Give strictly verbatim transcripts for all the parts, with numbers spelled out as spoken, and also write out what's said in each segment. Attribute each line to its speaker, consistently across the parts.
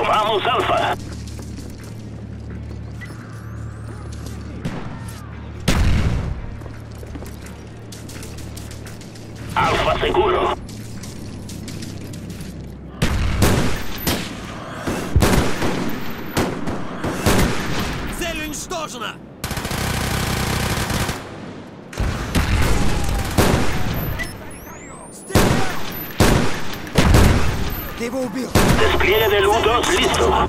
Speaker 1: Tomamos Alfa. Alfa seguro.
Speaker 2: Цель уничтожена!
Speaker 3: Ты его убил!
Speaker 1: Despliegue del U dos listo.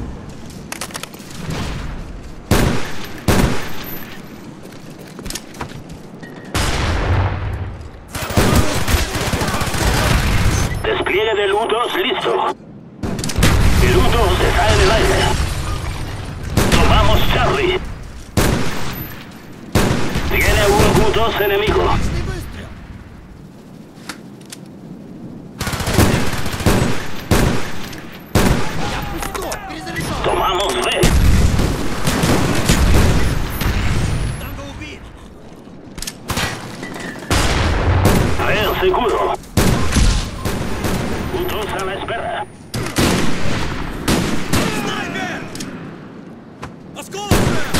Speaker 1: Despliegue del U dos listo. El U dos está en el aire. Tomamos Charlie. Tiene un U dos enemigo. Tomamos B.
Speaker 2: Танго убит!
Speaker 1: B seguro. U dos a la espera.
Speaker 2: Снайпер! Осколок!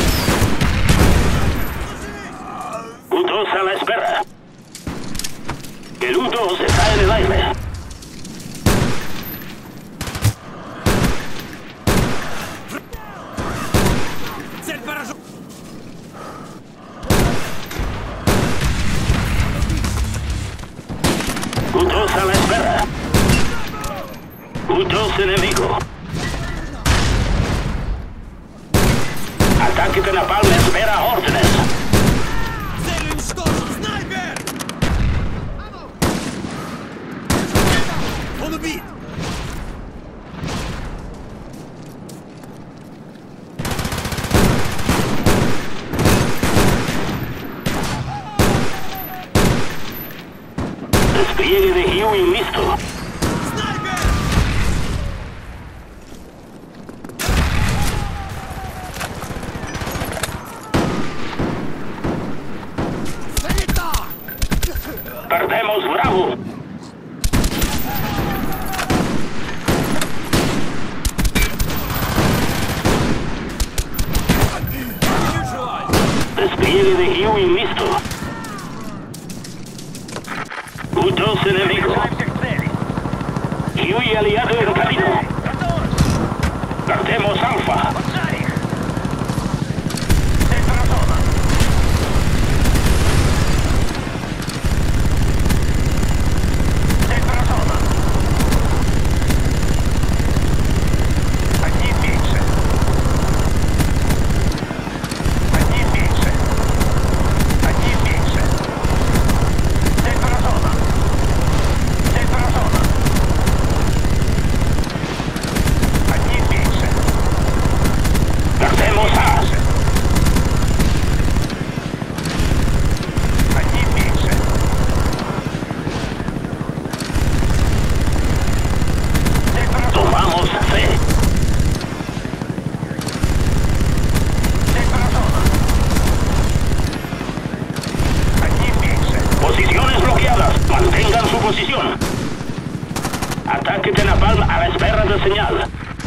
Speaker 1: U dos a la espera. El U dos está en el aire.
Speaker 2: Цель поражена!
Speaker 1: U dos a la espera. U dos enemigo. Ataque de Napalm espera órdenes.
Speaker 2: Цель уничтожена! Снайпер! Он убит!
Speaker 1: Despliegue de Huey listo.
Speaker 2: Снайпер!
Speaker 1: Perdemos Bravo. Despliegue de Huey listo. U dos enemigo. Huey aliado en camino. Perdemos Alfa. Ataque de Napalm a la espera de señal.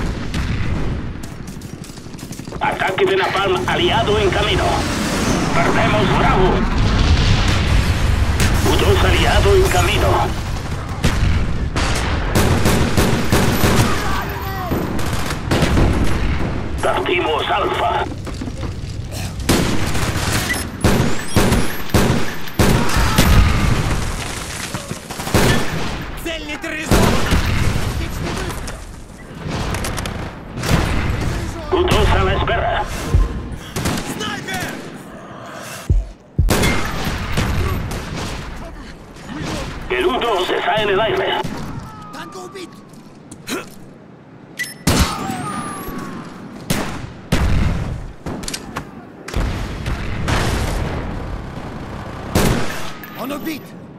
Speaker 1: Ataque de Napalm aliado en camino. Perdemos Bravo. U dos aliado en camino. Partimos Alfa.
Speaker 2: Цель нейтрализована!
Speaker 1: U dos a la espera.
Speaker 2: Снайпер!
Speaker 1: El U dos está en el aire.
Speaker 3: Танго убит! Он убит!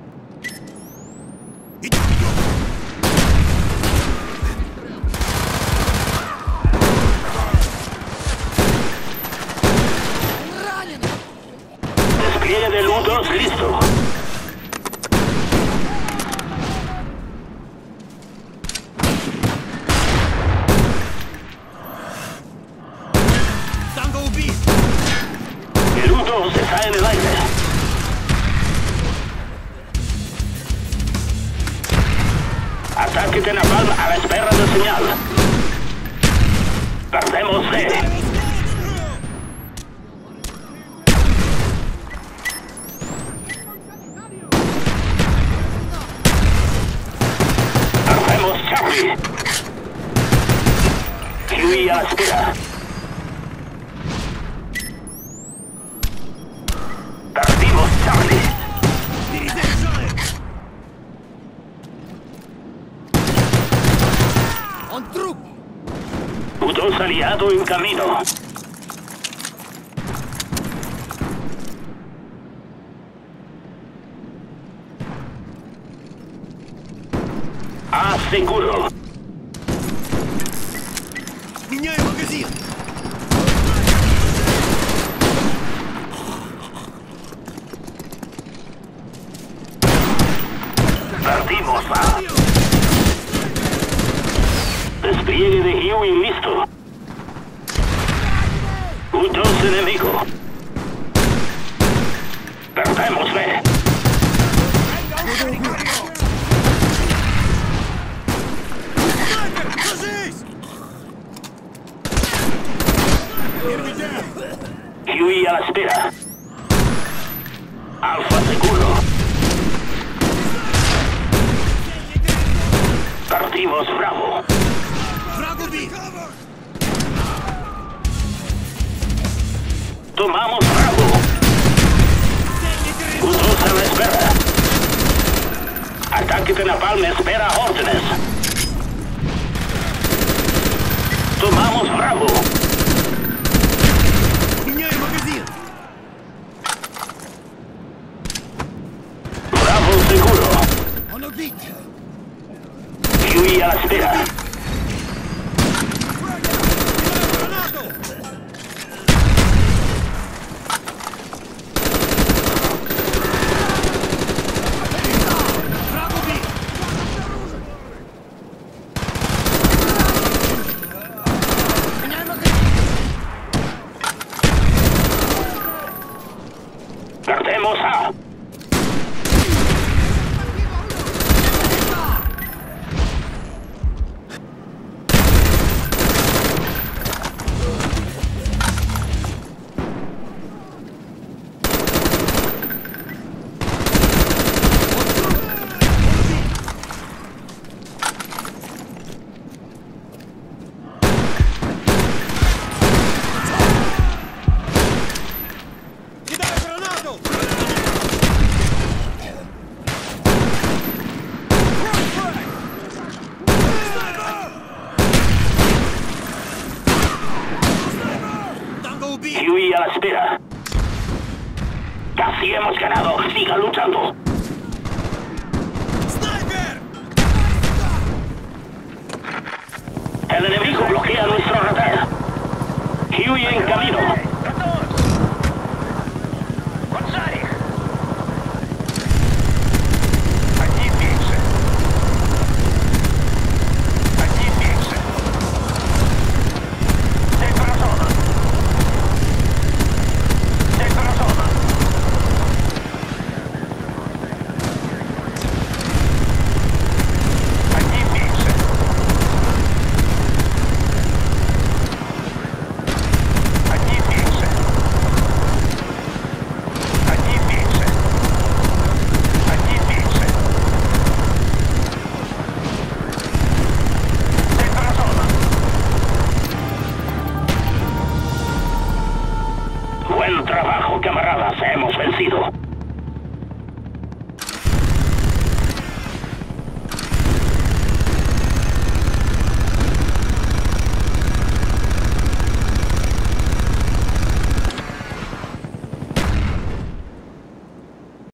Speaker 3: Ранен!
Speaker 1: Despliegue del U dos listo. Ataque de napalm a la espera de señal. Perdemos D. Perdemos Charlie. Huey a la espera. Perdimos Charlie.
Speaker 3: Un trup!
Speaker 1: U dos aliado en camino. A seguro.
Speaker 2: Меняю магазин!
Speaker 1: Perdimos A. Despliegue de Huey listo. U dos enemigo. Perdemos B.
Speaker 2: Снайпер, ложись!
Speaker 1: Huey a la espera. Alfa seguro. Perdimos Bravo.
Speaker 2: Враг убит!
Speaker 1: Tomamos Bravo. U dos a la espera. Ataque de napalm espera órdenes. Tomamos Bravo.
Speaker 2: Меняю магазин!
Speaker 1: Bravo seguro.
Speaker 3: Он убит!
Speaker 1: Huey a la espera.
Speaker 2: Гранату! Враг убит!
Speaker 3: Меняй магазин!
Speaker 1: Perdemos A.
Speaker 2: Кидаю гранату! Танго убит!
Speaker 1: Huey a la espera. Casi hemos ganado. Siga luchando.
Speaker 2: Снайпер!
Speaker 1: El enemigo bloquea nuestro radar. Huey en camino.